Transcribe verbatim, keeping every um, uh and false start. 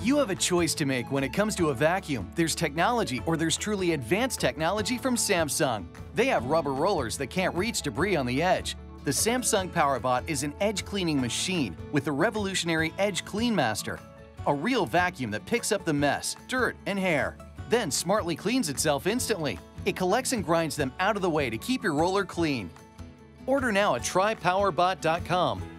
You have a choice to make when it comes to a vacuum. There's technology or there's truly advanced technology from Samsung. They have rubber rollers that can't reach debris on the edge. The Samsung POWERbot is an edge cleaning machine with the revolutionary Edge Clean Master, a real vacuum that picks up the mess, dirt, and hair, then smartly cleans itself instantly. It collects and grinds them out of the way to keep your roller clean. Order now at try power bot dot com.